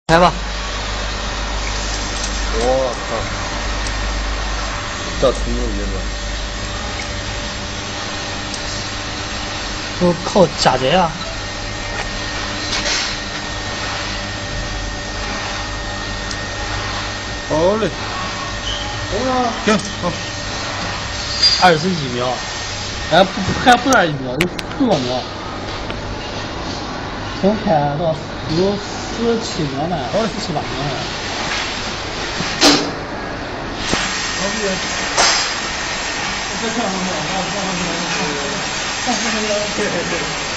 来吧。 我靠，这挺牛逼的。 都靠假贼啊！ 好嘞，行，好。 21秒，哎还不是1秒，有10多秒。从开到有17秒呢，17、18秒呢。 再看看，